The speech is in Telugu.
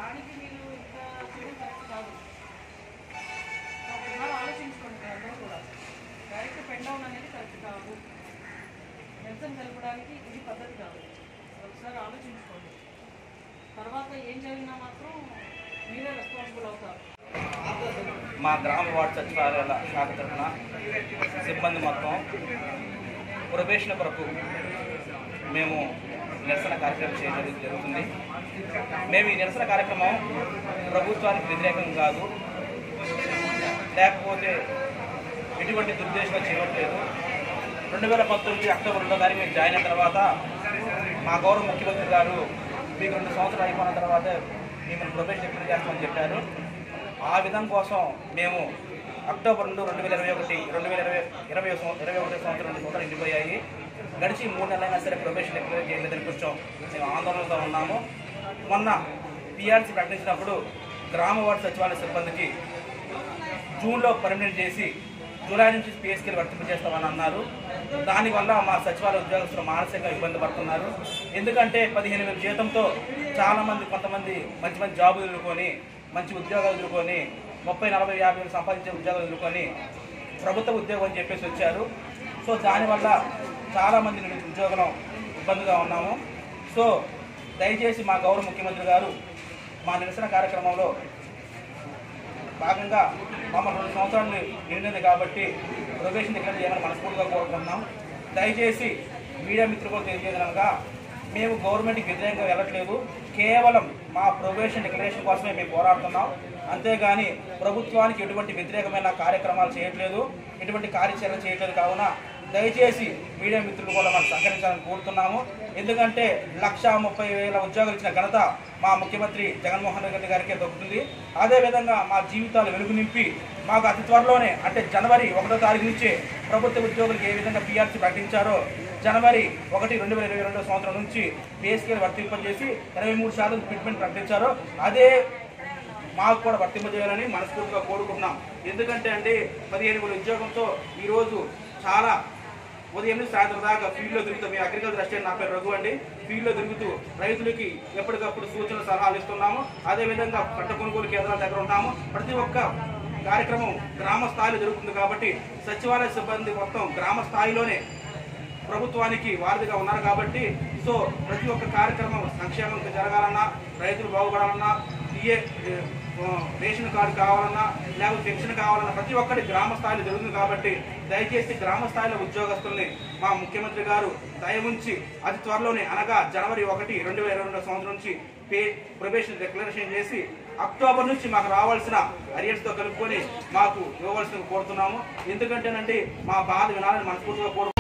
దానికి మీరు ఇంత చేయడం కరెక్ట్ కాదు. ఒకసారి ఆలోచించుకోండి అందరూ కూడా. డైరెక్ట్ పెన్ డౌన్ అనేది కరెక్ట్ కాదు. నిరసన తెలపడానికి ఇది పద్ధతి కాదు. ఒకసారి ఆలోచించుకోండి. తర్వాత ఏం జరిగినా మాత్రం మీరే రెస్పాన్సిబుల్ అవుతారు. మా గ్రామ వార్డు సచివాలయాల శాఖ తరఫున సిబ్బంది మొత్తం ప్రొబేషన్ కొరకు మేము నిరసన కార్యక్రమం చేయడం జరుగుతుంది. మేము ఈ నిరసన కార్యక్రమం ప్రభుత్వానికి వ్యతిరేకం కాదు, లేకపోతే ఎటువంటి దురుద్దేశంగా చేయట్లేదు. 2019 అక్టోబర్ 2వ తారీఖు మేము జాయిన్ అయిన తర్వాత మా గౌరవ ముఖ్యమంత్రి గారు మీకు 2 సంవత్సరాలు అయిపోయిన తర్వాత మేము ప్రొబేషన్ ఎప్పుడు చేస్తామని చెప్పారు. ఆ విధం కోసం మేము అక్టోబర్ 2, 2021 సంవత్సరం 2 సంవత్సరాలు ఇండిపోయాయి. గడిచి 3 నెలలైనా సరే ప్రొబేషన్ డిక్లేర్ చేయలేదని కొంచెం మేము ఆందోళనతో ఉన్నాము. మొన్న పిఆర్సీ ప్రకటించినప్పుడు గ్రామ వార్డు సచివాలయ సిబ్బందికి జూన్లో పర్మనెంట్ చేసి జూలై నుంచి పిఎస్కేలు వర్తింపజేస్తామని అన్నారు. దానివల్ల మా సచివాలయ ఉద్యోగస్తులు మానసికంగా ఇబ్బంది పడుతున్నారు. ఎందుకంటే 15,000 జీతంతో చాలామంది కొంతమంది మంచి జాబులు ఎదుర్కొని మంచి ఉద్యోగాలు ఎదుర్కొని 30, 40, 50 సంపాదించే ఉద్యోగాలు ఎదుర్కొని ప్రభుత్వ ఉద్యోగం అని చెప్పేసి వచ్చారు. సో దానివల్ల చాలామంది ఉద్యోగం ఇబ్బందిగా ఉన్నాము. సో దయచేసి మా గౌరవ ముఖ్యమంత్రి గారు మా నిరసన కార్యక్రమంలో భాగంగా మమ్మల్ని 2 సంవత్సరాలు నిండింది కాబట్టి ప్రొబేషన్ డిక్లేర్ చేయమని మనస్ఫూర్తిగా కోరుకుంటున్నాం. దయచేసి మీడియా మిత్రులకు తెలియజేయగలగా మేము గవర్నమెంట్కి వ్యతిరేకంగా వెళ్ళట్లేదు, కేవలం మా ప్రొబేషన్ డిక్లరేషన్ కోసమే మేము పోరాడుతున్నాం. అంతేగాని ప్రభుత్వానికి ఎటువంటి వ్యతిరేకమైన కార్యక్రమాలు చేయట్లేదు, ఎటువంటి కార్యాచరణ చేయట్లేదు. కావున దయచేసి మీడియా మిత్రులు కూడా మనం సహకరించాలని కోరుతున్నాము. ఎందుకంటే 130,000 ఉద్యోగాలు ఇచ్చిన ఘనత మా ముఖ్యమంత్రి జగన్మోహన్ రెడ్డి గారికే దక్కుతుంది. అదేవిధంగా మా జీవితాలు వెలుగు నింపి మాకు అతి త్వరలోనే అంటే జనవరి 1వ తారీఖు నుంచే ప్రభుత్వ ఉద్యోగులకు ఏ విధంగా పిఆర్సీ ప్రకటించారో జనవరి 1, 2022 సంవత్సరం నుంచి పిఎస్కేలు వర్తింపజేసి 23% ఫిట్మెంట్ ప్రకటించారో అదే మాకు కూడా వర్తింపజేయాలని మనస్ఫూర్తిగా కోరుకుంటున్నాం. ఎందుకంటే అంటే 15,000 ఉద్యోగంతో ఈరోజు చాలా ఉదయం నుంచి సాయంత్రం దాకా ఫీల్డ్లో తిరుగుతూ మీ అగ్రికల్చర్ అసిస్టెంట్ నా పేరు రఘు అండి. ఫీల్డ్లో తిరుగుతూ రైతులకి ఎప్పటికప్పుడు సూచనలు సలహాలు ఇస్తున్నాము. అదేవిధంగా పంట కొనుగోలు కేంద్రాల దగ్గర ఉంటాము. ప్రతి ఒక్క కార్యక్రమం గ్రామ స్థాయిలో జరుగుతుంది కాబట్టి సచివాలయ సిబ్బంది మొత్తం గ్రామ స్థాయిలోనే ప్రభుత్వానికి వారధిగా ఉన్నారు కాబట్టి సో ప్రతి ఒక్క కార్యక్రమం సంక్షేమం జరగాలన్నా, రైతులు బాగుపడాలన్నా, రేషన్ కార్డు కావాలన్నా, లేకపోతే పెన్షన్ కావాలన్నా ప్రతి ఒక్కటి గ్రామ స్థాయిలో జరుగుతుంది కాబట్టి దయచేసి గ్రామ స్థాయిలో ఉద్యోగస్తుల్ని మా ముఖ్యమంత్రి గారు దయ ఉంచి అతి త్వరలోనే అనగా జనవరి 1, 2022 సంవత్సరం నుంచి ప్రొబేషన్ డిక్లరేషన్ చేసి అక్టోబర్ నుంచి మాకు రావాల్సిన అరియర్స్తో కలుపుకొని మాకు ఇవ్వవలసిన కోరుతున్నాము. ఎందుకంటేనండి మా బాధ వినాలని మనస్ఫూర్తిగా కోరుతున్నాము.